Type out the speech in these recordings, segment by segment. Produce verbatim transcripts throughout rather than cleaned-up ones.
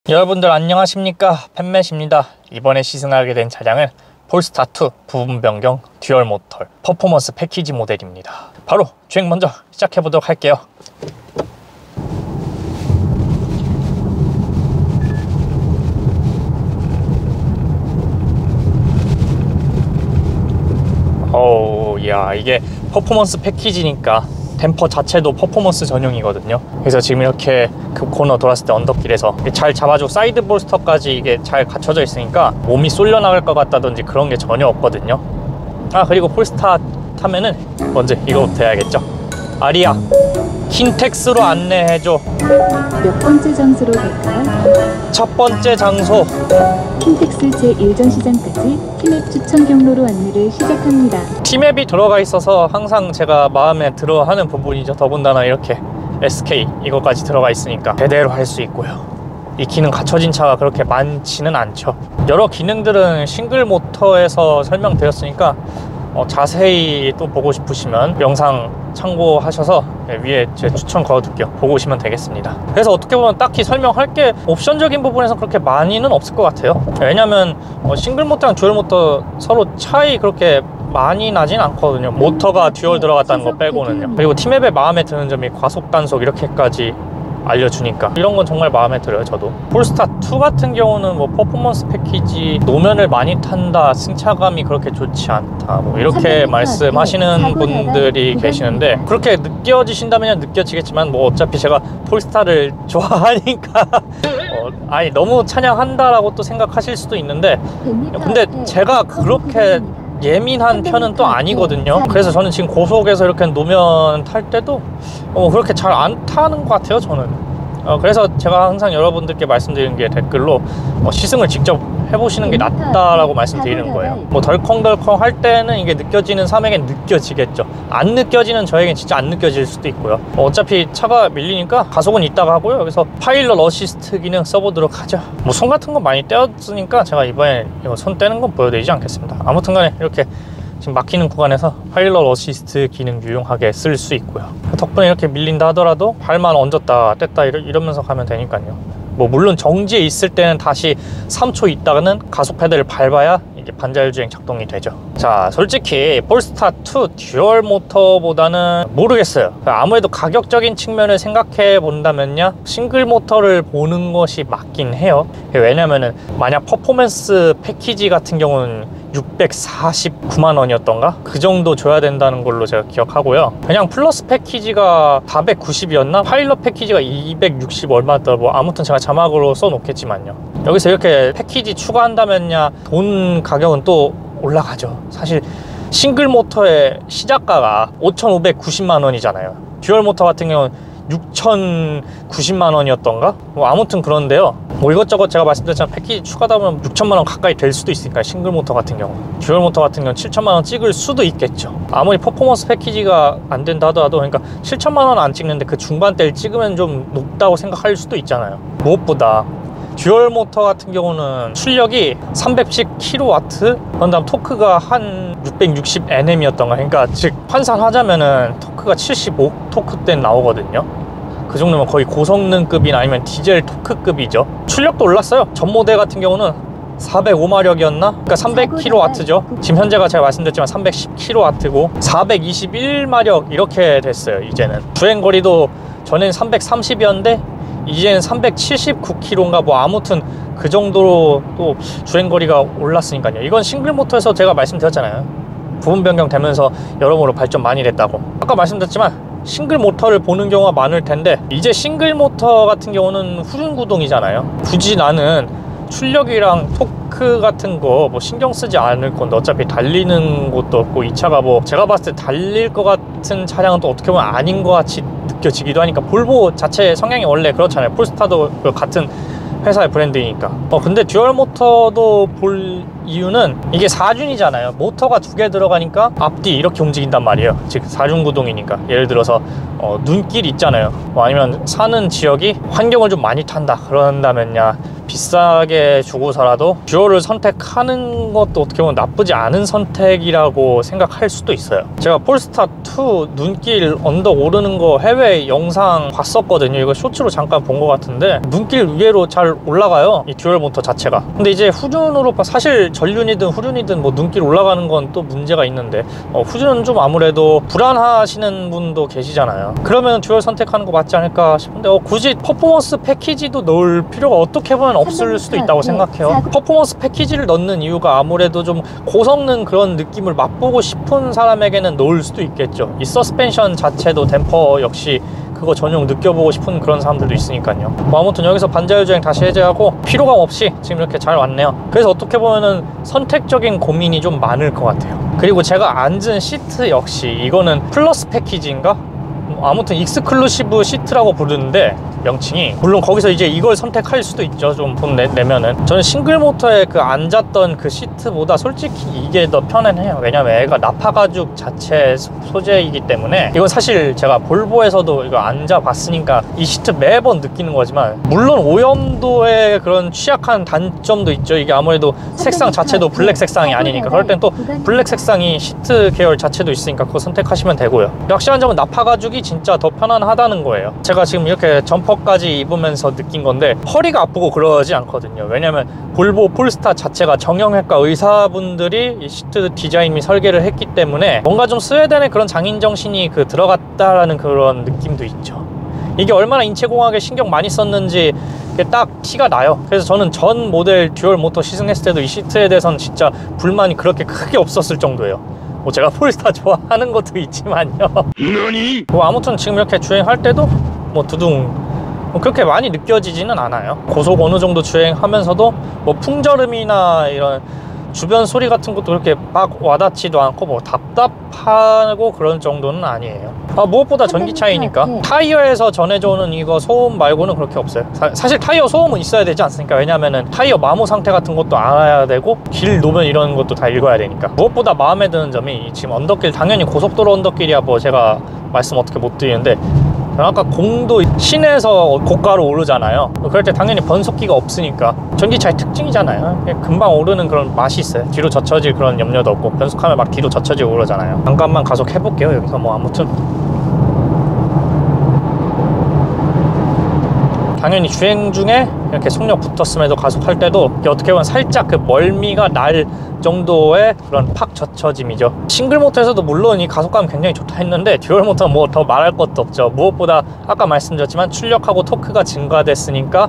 여러분들 안녕하십니까, 팬맷입니다. 이번에 시승하게 된 차량은 폴스타 투 부분 변경 듀얼 모터 퍼포먼스 패키지 모델입니다. 바로 주행 먼저 시작해 보도록 할게요. 어우, 야, 이게 퍼포먼스 패키지니까 댐퍼 자체도 퍼포먼스 전용이거든요. 그래서 지금 이렇게 그 코너 돌았을 때 언덕길에서 잘 잡아주고 사이드 볼스터까지 이게 잘 갖춰져 있으니까 몸이 쏠려 나갈 것 같다든지 그런 게 전혀 없거든요. 아, 그리고 폴스타 타면은 먼저 이거부터 해야겠죠. 아리아 킨텍스로 안내해줘. 몇 번째 장소로 갈까요? 첫 번째 장소, 킨텍스 제일 전 시장까지 티맵 추천 경로로 안내를 시작합니다. 티맵이 들어가 있어서 항상 제가 마음에 들어 하는 부분이죠. 더군다나 이렇게 에스케이 이거까지 들어가 있으니까 제대로 할 수 있고요. 이 기능 갖춰진 차가 그렇게 많지는 않죠. 여러 기능들은 싱글 모터에서 설명드렸으니까 어, 자세히 또 보고 싶으시면 영상 참고하셔서 위에 제 추천 걸어둘게요. 보고 오시면 되겠습니다. 그래서 어떻게 보면 딱히 설명할 게 옵션적인 부분에서 그렇게 많이는 없을 것 같아요. 왜냐면 어, 싱글 모터랑 듀얼 모터 서로 차이 그렇게 많이 나진 않거든요. 모터가 듀얼 들어갔다는 거 빼고는요. 그리고 티맵에 마음에 드는 점이 과속 단속 이렇게까지 알려주니까 이런 건 정말 마음에 들어요. 저도 폴스타 투 같은 경우는 뭐 퍼포먼스 패키지 노면을 많이 탄다, 승차감이 그렇게 좋지 않다 뭐 이렇게 말씀하시는 분들이 계시는데, 그렇게 느껴지신다면 느껴지겠지만 뭐 어차피 제가 폴스타를 좋아하니까 어, 아니 너무 찬양한다라고 또 생각하실 수도 있는데, 근데 제가 그렇게 예민한 편은 또 아니거든요. 그래서 저는 지금 고속에서 이렇게 노면 탈 때도 어, 그렇게 잘 안 타는 것 같아요, 저는. 어, 그래서 제가 항상 여러분들께 말씀드리는 게 댓글로 어, 시승을 직접 해보시는 게 낫다라고 말씀드리는 거예요. 뭐 덜컹덜컹 할 때는 이게 느껴지는 사람에겐 느껴지겠죠. 안 느껴지는 저에겐 진짜 안 느껴질 수도 있고요. 어, 어차피 차가 밀리니까 가속은 이따가 하고요. 그래서 파일럿 어시스트 기능 써보도록 하죠. 뭐 손 같은 거 많이 떼었으니까 제가 이번에 이거 손 떼는 건 보여드리지 않겠습니다. 아무튼 간에 이렇게 지금 막히는 구간에서 파일럿 어시스트 기능 유용하게 쓸 수 있고요. 덕분에 이렇게 밀린다 하더라도 발만 얹었다 뗐다 이러, 이러면서 가면 되니까요. 뭐 물론 정지에 있을 때는 다시 삼 초 있다가는 가속 페달을 밟아야 이게 반자율주행 작동이 되죠. 자, 솔직히 폴스타 투 듀얼 모터보다는 모르겠어요. 아무래도 가격적인 측면을 생각해 본다면요, 싱글 모터를 보는 것이 맞긴 해요. 왜냐면은 만약 퍼포먼스 패키지 같은 경우는 육백사십구만 원이었던가? 그 정도 줘야 된다는 걸로 제가 기억하고요. 그냥 플러스 패키지가 사백구십이었나? 파일럿 패키지가 이백육십 얼마였더라. 뭐 아무튼 제가 자막으로 써놓겠지만요. 여기서 이렇게 패키지 추가한다면야 돈 가격은 또 올라가죠. 사실 싱글 모터의 시작가가 오천오백구십만 원이잖아요. 듀얼 모터 같은 경우는 육천구십만 원이었던가? 뭐 아무튼 그런데요, 뭐 이것저것 제가 말씀드렸지만 패키지 추가다 보면 육천만 원 가까이 될 수도 있으니까, 싱글 모터 같은 경우. 듀얼 모터 같은 경우는 칠천만 원 찍을 수도 있겠죠. 아무리 퍼포먼스 패키지가 안 된다 하더라도, 그러니까 칠천만 원 안 찍는데 그 중반대를 찍으면 좀 높다고 생각할 수도 있잖아요. 무엇보다 듀얼 모터 같은 경우는 출력이 삼백십 킬로와트, 그런 다음 토크가 한 육백육십 엔엠이었던가. 그러니까 즉 환산하자면은 토크가 칠십오 토크대 나오거든요. 그 정도면 거의 고성능급이나 아니면 디젤 토크급이죠. 출력도 올랐어요. 전 모델 같은 경우는 사백오 마력이었나? 그러니까 삼백 킬로와트죠. 지금 현재가 제가 말씀드렸지만 삼백십 킬로와트고 사백이십일 마력 이렇게 됐어요. 이제는 주행거리도 전엔 삼백삼십이었는데 이제는 삼백칠십구 킬로미터인가 뭐 아무튼 그 정도로 또 주행거리가 올랐으니까요. 이건 싱글 모터에서 제가 말씀드렸잖아요. 부분 변경 되면서 여러모로 발전 많이 됐다고. 아까 말씀드렸지만 싱글 모터를 보는 경우가 많을 텐데, 이제 싱글 모터 같은 경우는 후륜 구동이잖아요. 굳이 나는 출력이랑 토크 같은 거 뭐 신경 쓰지 않을 건데, 어차피 달리는 것도 없고 이 차가 뭐 제가 봤을 때 달릴 것 같은 차량은 또 어떻게 보면 아닌 것 같이 느껴지기도 하니까. 볼보 자체의 성향이 원래 그렇잖아요. 폴스타도 같은 회사의 브랜드이니까. 어 근데 듀얼 모터도 볼 이유는 이게 사륜이잖아요. 모터가 두 개 들어가니까 앞뒤 이렇게 움직인단 말이에요. 즉 사륜 구동이니까. 예를 들어서 어, 눈길 있잖아요. 뭐 아니면 사는 지역이 환경을 좀 많이 탄다 그런다면야 비싸게 주고서라도 듀얼을 선택하는 것도 어떻게 보면 나쁘지 않은 선택이라고 생각할 수도 있어요. 제가 폴스타 투 눈길 언덕 오르는 거 해외 영상 봤었거든요. 이거 쇼츠로 잠깐 본 것 같은데 눈길 위로 잘 올라가요, 이 듀얼 모터 자체가. 근데 이제 후륜으로 사실 전륜이든 후륜이든 뭐 눈길 올라가는 건 또 문제가 있는데 어, 후륜은 좀 아무래도 불안하시는 분도 계시잖아요. 그러면 듀얼 선택하는 거 맞지 않을까 싶은데 어, 굳이 퍼포먼스 패키지도 넣을 필요가 어떻게 보면 없을 수도 있다고 생각해요. 퍼포먼스 패키지를 넣는 이유가 아무래도 좀 고성능 그런 느낌을 맛보고 싶은 사람에게는 넣을 수도 있겠죠. 이 서스펜션 자체도 댐퍼 역시 그거 전용 느껴보고 싶은 그런 사람들도 있으니까요. 뭐 아무튼 여기서 반자율 주행 다시 해제하고 피로감 없이 지금 이렇게 잘 왔네요. 그래서 어떻게 보면은 선택적인 고민이 좀 많을 것 같아요. 그리고 제가 앉은 시트 역시 이거는 플러스 패키지인가? 아무튼 익스클루시브 시트라고 부르는데 명칭이, 물론 거기서 이제 이걸 선택할 수도 있죠. 좀 돈 내면은. 저는 싱글 모터에 그 앉았던 그 시트보다 솔직히 이게 더 편안해요. 왜냐면 애가 나파 가죽 자체 소재이기 때문에. 이건 사실 제가 볼보에서도 이거 앉아봤으니까 이 시트 매번 느끼는 거지만, 물론 오염도에 그런 취약한 단점도 있죠. 이게 아무래도 색상 자체도 블랙 색상이 아니니까. 그럴 땐 또 블랙 색상이 시트 계열 자체도 있으니까 그거 선택하시면 되고요. 확실한 점은 나파 가죽이 진짜 더 편안하다는 거예요. 제가 지금 이렇게 점퍼까지 입으면서 느낀 건데 허리가 아프고 그러지 않거든요. 왜냐면 볼보 폴스타 자체가 정형외과 의사분들이 이 시트 디자인 및 설계를 했기 때문에 뭔가 좀 스웨덴의 그런 장인정신이 그 들어갔다라는 그런 느낌도 있죠. 이게 얼마나 인체공학에 신경 많이 썼는지 딱 티가 나요. 그래서 저는 전 모델 듀얼 모터 시승했을 때도 이 시트에 대해서는 진짜 불만이 그렇게 크게 없었을 정도예요. 뭐 제가 폴스타 좋아하는 것도 있지만요. 뭐 아무튼 지금 이렇게 주행할 때도 뭐 두둥 뭐 그렇게 많이 느껴지지는 않아요. 고속 어느 정도 주행하면서도 뭐 풍절음이나 이런 주변 소리 같은 것도 그렇게 막 와닿지도 않고 뭐 답답하고 그런 정도는 아니에요. 아, 무엇보다 전기차이니까 타이어에서 전해져오는 이거 소음 말고는 그렇게 없어요. 사, 사실 타이어 소음은 있어야 되지 않습니까? 왜냐면은 타이어 마모 상태 같은 것도 알아야 되고 길 노면 이런 것도 다 읽어야 되니까. 무엇보다 마음에 드는 점이 지금 언덕길, 당연히 고속도로 언덕길이야 뭐 제가 말씀 어떻게 못 드리는데, 아까 공도 시내에서 고가로 오르잖아요. 그럴 때 당연히 변속기가 없으니까 전기차의 특징이잖아요. 금방 오르는 그런 맛이 있어요. 뒤로 젖혀질 그런 염려도 없고, 변속하면 막 뒤로 젖혀지고 그러잖아요. 잠깐만 가속해 볼게요. 여기서 뭐 아무튼 당연히 주행 중에 이렇게 속력 붙었음에도 가속할 때도 어떻게 보면 살짝 그 멀미가 날 정도의 그런 팍 젖혀짐이죠. 싱글 모터에서도 물론 이 가속감 굉장히 좋다 했는데 듀얼 모터는 뭐 더 말할 것도 없죠. 무엇보다 아까 말씀드렸지만 출력하고 토크가 증가됐으니까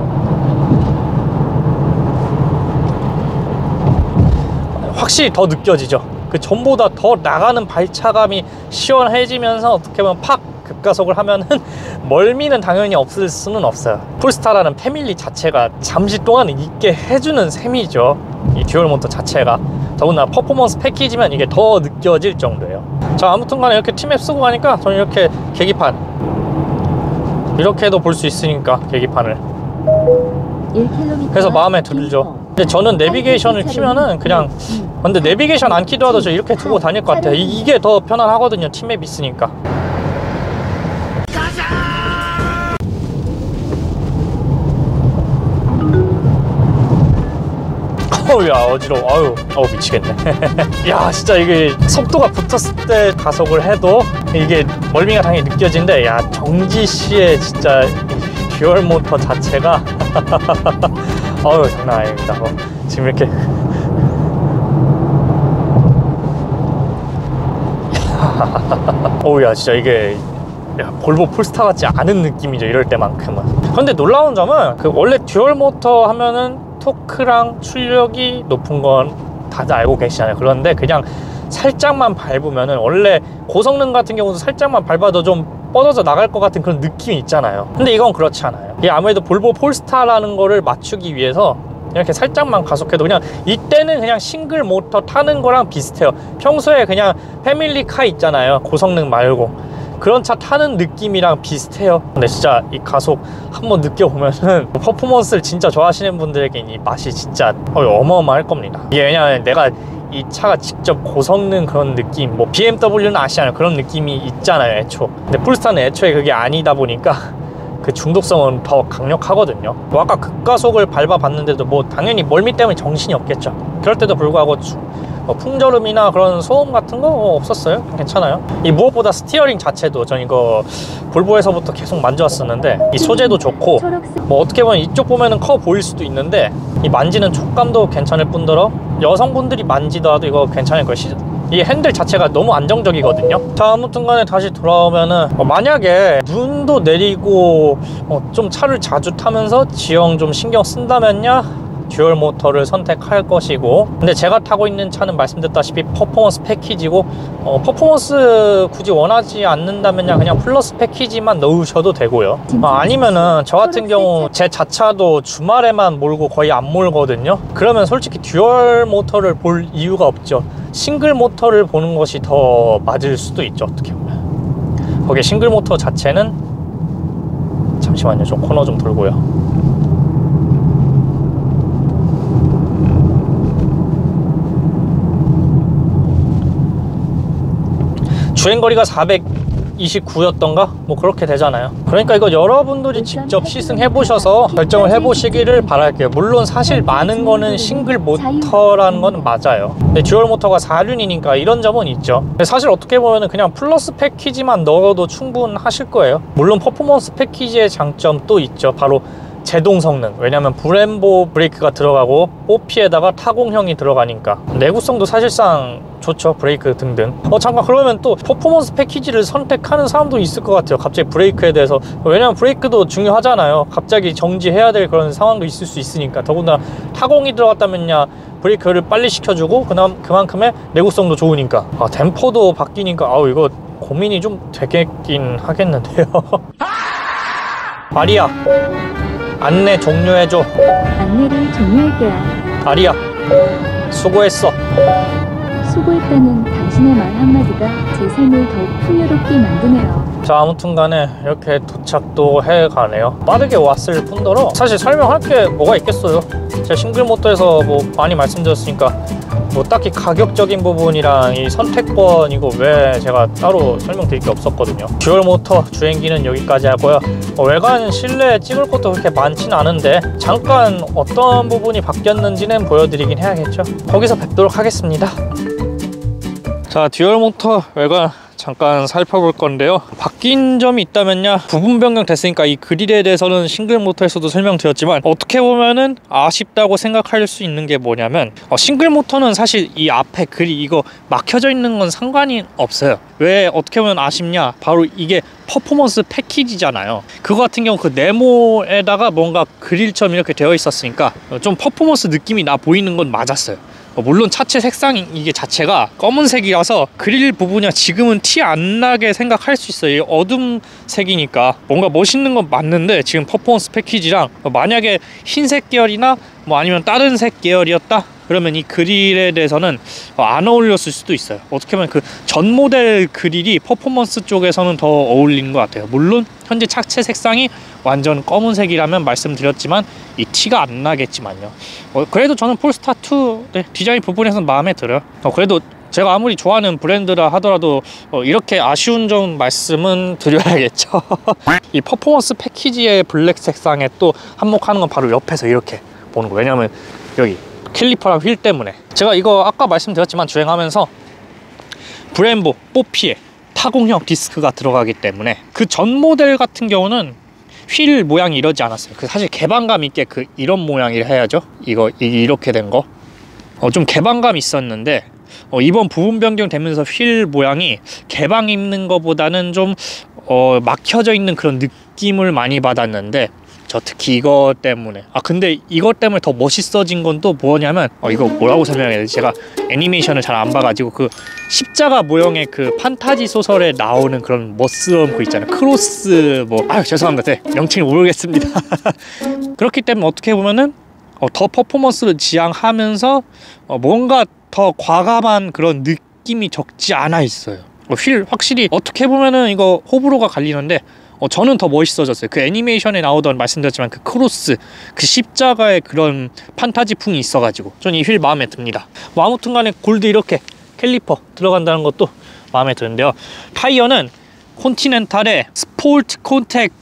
확실히 더 느껴지죠. 그 전보다 더 나가는 발차감이 시원해지면서 어떻게 보면 팍 급가속을 하면은 멀미는 당연히 없을 수는 없어요. 폴스타라는 패밀리 자체가 잠시 동안은 있게 해주는 셈이죠. 이 듀얼 모터 자체가. 더구나 퍼포먼스 패키지면 이게 더 느껴질 정도예요. 자, 아무튼 간에 이렇게 티맵 쓰고 가니까 저는 이렇게 계기판 이렇게도 볼 수 있으니까 계기판을. 그래서 마음에 들죠. 근데 저는 내비게이션을 키면은 그냥, 근데 내비게이션 안 키더라도 저 이렇게 두고 다닐 것 같아요. 이게 더 편안하거든요. 티맵 있으니까. 어우야 어지러워. 아유 어우 미치겠네. 야 진짜 이게 속도가 붙었을 때 가속을 해도 이게 멀미가 당연히 느껴지는데, 야 정지시에 진짜 듀얼 모터 자체가 어우 장난 아닙니다. 어, 지금 이렇게 어우야 진짜 이게 야, 볼보 폴스타 같지 않은 느낌이죠. 이럴 때만큼은. 근데 놀라운 점은 그 원래 듀얼 모터 하면은 토크랑 출력이 높은 건 다들 알고 계시잖아요. 그런데 그냥 살짝만 밟으면은, 원래 고성능 같은 경우도 살짝만 밟아도 좀 뻗어져 나갈 것 같은 그런 느낌이 있잖아요. 근데 이건 그렇지 않아요. 이게 아무래도 볼보 폴스타라는 거를 맞추기 위해서 이렇게 살짝만 가속해도 그냥 이때는 그냥 싱글 모터 타는 거랑 비슷해요. 평소에 그냥 패밀리카 있잖아요. 고성능 말고 그런 차 타는 느낌이랑 비슷해요. 근데 진짜 이 가속 한번 느껴보면은 퍼포먼스를 진짜 좋아하시는 분들에게 이 맛이 진짜 어마어마할 겁니다. 이게 왜냐면 내가 이 차가 직접 고성능 그런 느낌, 뭐 비엠더블유는 아시잖아요. 그런 느낌이 있잖아요 애초. 근데 폴스타는 애초에 그게 아니다 보니까 그 중독성은 더 강력하거든요. 뭐 아까 급가속을 밟아봤는데도 뭐 당연히 멀미 때문에 정신이 없겠죠. 그럴 때도 불구하고 주, 뭐 풍절음이나 그런 소음 같은 거 없었어요. 괜찮아요. 이 무엇보다 스티어링 자체도 전 이거 볼보에서부터 계속 만져왔었는데 이 소재도 좋고, 뭐 어떻게 보면 이쪽 보면은 커 보일 수도 있는데 이 만지는 촉감도 괜찮을 뿐더러 여성분들이 만지더라도 이거 괜찮을 거예요. 이 핸들 자체가 너무 안정적이거든요. 자, 아무튼 간에 다시 돌아오면은 어, 만약에 눈도 내리고 어, 좀 차를 자주 타면서 지형 좀 신경 쓴다면야 듀얼 모터를 선택할 것이고, 근데 제가 타고 있는 차는 말씀드렸다시피 퍼포먼스 패키지고 어, 퍼포먼스 굳이 원하지 않는다면야 그냥 플러스 패키지만 넣으셔도 되고요. 어, 아니면은 저 같은 경우 제 자차도 주말에만 몰고 거의 안 몰거든요. 그러면 솔직히 듀얼 모터를 볼 이유가 없죠. 싱글 모터를 보는 것이 더 맞을 수도 있죠, 어떻게 보면. 거기에 싱글 모터 자체는, 잠시만요, 좀 코너 좀 돌고요. 주행거리가 사백이십구였던가? 뭐 그렇게 되잖아요. 그러니까 이거 여러분들이 직접 시승해 보셔서 결정을 해 보시기를 바랄게요. 물론 사실 많은 거는 싱글 모터라는 거는 맞아요. 근데 듀얼 모터가 사륜이니까 이런 점은 있죠. 근데 사실 어떻게 보면 그냥 플러스 패키지만 넣어도 충분하실 거예요. 물론 퍼포먼스 패키지의 장점도 있죠. 바로 제동 성능. 왜냐면 브렘보 브레이크가 들어가고 오피에다가 타공형이 들어가니까 내구성도 사실상 좋죠. 브레이크 등등. 어 잠깐, 그러면 또 퍼포먼스 패키지를 선택하는 사람도 있을 것 같아요. 갑자기 브레이크에 대해서. 왜냐면 브레이크도 중요하잖아요. 갑자기 정지해야 될 그런 상황도 있을 수 있으니까. 더군다나 타공이 들어갔다면야 브레이크를 빨리 시켜주고 그다음 그만큼의 내구성도 좋으니까. 아, 댐퍼도 바뀌니까 아우 이거 고민이 좀 되겠긴 하겠는데요. 아리야, 안내 종료해줘. 안내를 종료할게요. 아리야, 수고했어. 수고했다는 당신의 말 한마디가 제 삶을 더욱 풍요롭게 만드네요. 자, 아무튼 간에 이렇게 도착도 해가네요. 빠르게 왔을 뿐더러 사실 설명할 게 뭐가 있겠어요. 제가 싱글 모터에서 뭐 많이 말씀드렸으니까 뭐 딱히 가격적인 부분이랑 이 선택권 이거 왜 제가 따로 설명드릴 게 없었거든요. 듀얼 모터 주행기는 여기까지 하고요. 어, 외관 실내 찍을 것도 그렇게 많지는 않은데 잠깐 어떤 부분이 바뀌었는지는 보여드리긴 해야겠죠. 거기서 뵙도록 하겠습니다. 자, 듀얼 모터 외관 잠깐 살펴볼 건데요. 바뀐 점이 있다면야 부분 변경 됐으니까 이 그릴에 대해서는 싱글 모터에서도 설명드렸지만 어떻게 보면은 아쉽다고 생각할 수 있는 게 뭐냐면 어, 싱글 모터는 사실 이 앞에 그릴 이거 막혀져 있는 건 상관이 없어요. 왜 어떻게 보면 아쉽냐, 바로 이게 퍼포먼스 패키지잖아요. 그거 같은 경우 그 네모에다가 뭔가 그릴처럼 이렇게 되어 있었으니까 좀 퍼포먼스 느낌이 나 보이는 건 맞았어요. 물론 차체 색상이 이게 자체가 검은색이라서 그릴 부분이 지금은 티 안 나게 생각할 수 있어요. 어둠 색이니까 뭔가 멋있는 건 맞는데 지금 퍼포먼스 패키지랑 만약에 흰색 계열이나 뭐 아니면 다른 색 계열이었다 그러면 이 그릴에 대해서는 안 어울렸을 수도 있어요. 어떻게 보면 그 전 모델 그릴이 퍼포먼스 쪽에서는 더 어울리는 것 같아요. 물론 현재 차체 색상이 완전 검은색이라면 말씀드렸지만 이 티가 안 나겠지만요. 어, 그래도 저는 폴스타 투 네, 디자인 부분에서는 마음에 들어요. 어, 그래도 제가 아무리 좋아하는 브랜드라 하더라도 어, 이렇게 아쉬운 점 말씀은 드려야겠죠. 이 퍼포먼스 패키지의 블랙 색상에 또 한몫하는 건 바로 옆에서 이렇게 보는 거예요. 왜냐면 여기 캘리퍼랑 휠 때문에. 제가 이거 아까 말씀드렸지만 주행하면서 브렘보, 뽀피에 타공형 디스크가 들어가기 때문에 그 전 모델 같은 경우는 휠 모양이 이러지 않았어요. 그 사실 개방감 있게 그 이런 모양을 해야죠. 이거 이렇게 된 거. 어, 좀 개방감 있었는데 어, 이번 부분 변경되면서 휠 모양이 개방 있는 것보다는 좀 어, 막혀져 있는 그런 느낌을 많이 받았는데 저 특히 이거 때문에 아 근데 이것 때문에 더 멋있어진 건 또 뭐냐면 어 이거 뭐라고 설명해야 되지? 제가 애니메이션을 잘 안 봐가지고 그 십자가 모형의 그 판타지 소설에 나오는 그런 멋스러운 거 있잖아요. 크로스 뭐 아유 죄송합니다. 네, 명칭을 모르겠습니다. 그렇기 때문에 어떻게 보면은 어, 더 퍼포먼스를 지향하면서 어, 뭔가 더 과감한 그런 느낌이 적지 않아 있어요. 어, 휠 확실히 어떻게 보면은 이거 호불호가 갈리는데 어, 저는 더 멋있어졌어요. 그 애니메이션에 나오던 말씀드렸지만 그 크로스, 그 십자가의 그런 판타지풍이 있어가지고 저는 이 휠 마음에 듭니다. 뭐 아무튼 간에 골드 이렇게 캘리퍼 들어간다는 것도 마음에 드는데요. 타이어는 콘티넨탈의 스포츠 콘택트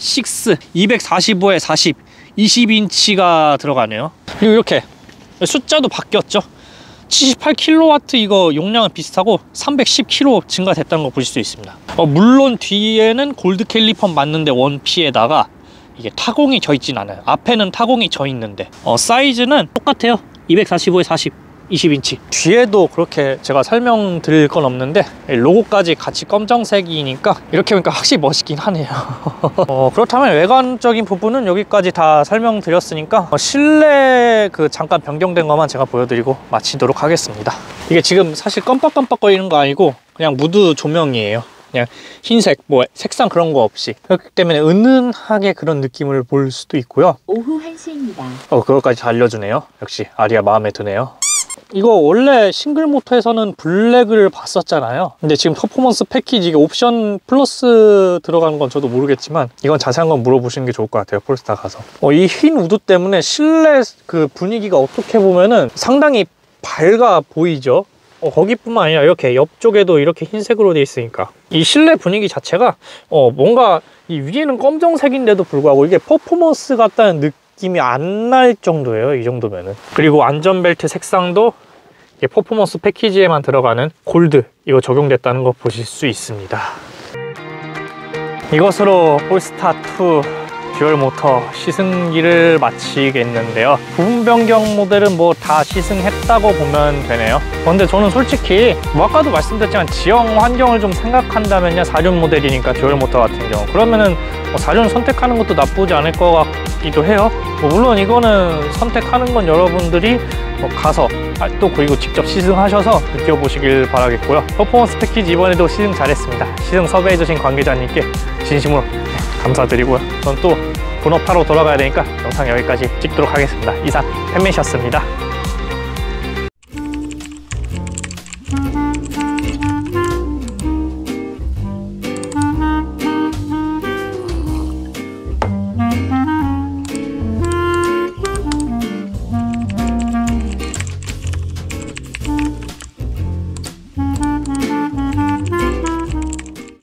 육 이백사십오에 사십 이십 인치가 들어가네요. 그리고 이렇게 숫자도 바뀌었죠. 칠십팔 킬로와트 이거 용량은 비슷하고 삼백십 킬로와트 증가됐다는 거 보실 수 있습니다. 어, 물론 뒤에는 골드 캘리퍼 맞는데 원피에다가 이게 타공이 져 있진 않아요. 앞에는 타공이 져 있는데 어, 사이즈는 똑같아요. 이백사십오에 사십 이십 인치. 뒤에도 그렇게 제가 설명드릴 건 없는데 로고까지 같이 검정색이니까 이렇게 보니까 확실히 멋있긴 하네요. 어, 그렇다면 외관적인 부분은 여기까지 다 설명드렸으니까 어, 실내 그 잠깐 변경된 것만 제가 보여드리고 마치도록 하겠습니다. 이게 지금 사실 껌뻑껌뻑거리는 거 아니고 그냥 무드 조명이에요. 그냥 흰색, 뭐 색상 그런 거 없이. 그렇기 때문에 은은하게 그런 느낌을 볼 수도 있고요. 오후 한 시입니다. 어, 그것까지 다 알려주네요. 역시 아리아 마음에 드네요. 이거 원래 싱글 모터에서는 블랙을 봤었잖아요. 근데 지금 퍼포먼스 패키지 이게 옵션 플러스 들어가는 건 저도 모르겠지만 이건 자세한 건 물어보시는 게 좋을 것 같아요. 폴스타 가서. 어, 이 흰 우드 때문에 실내 그 분위기가 어떻게 보면은 상당히 밝아 보이죠. 어, 거기뿐만 아니라 이렇게 옆쪽에도 이렇게 흰색으로 되어 있으니까 이 실내 분위기 자체가 어, 뭔가 이 위에는 검정색인데도 불구하고 이게 퍼포먼스 같다는 느낌 느낌이 안 날 정도예요. 이 정도면은. 그리고 안전벨트 색상도 퍼포먼스 패키지에만 들어가는 골드 이거 적용됐다는 거 보실 수 있습니다. 이것으로 폴스타 투 듀얼 모터 시승기를 마치겠는데요. 부분 변경 모델은 뭐 다 시승했다고 보면 되네요. 근데 저는 솔직히 뭐 아까도 말씀드렸지만 지형 환경을 좀 생각한다면요, 사 륜 모델이니까 듀얼 모터 같은 경우 그러면은 뭐 사 륜 선택하는 것도 나쁘지 않을 것 같기도 해요. 뭐 물론 이거는 선택하는 건 여러분들이 뭐 가서 또 그리고 직접 시승하셔서 느껴보시길 바라겠고요. 퍼포먼스 패키지 이번에도 시승 잘했습니다. 시승 섭외해주신 관계자님께 진심으로 네, 감사드리고요. 전 또 본업하러 돌아가야 되니까 영상 여기까지 찍도록 하겠습니다. 이상 팬맨이었습니다.